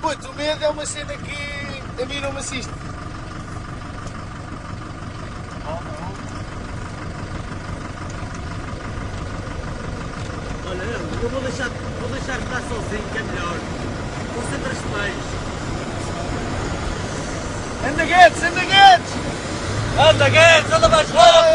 Puto, o medo é uma cena que a mim não me assiste. Olha, eu vou deixar de estar sozinho, que é melhor. Concentra-te mais. Anda Guedes, anda Guedes! Anda, Guedes, anda mais rápido!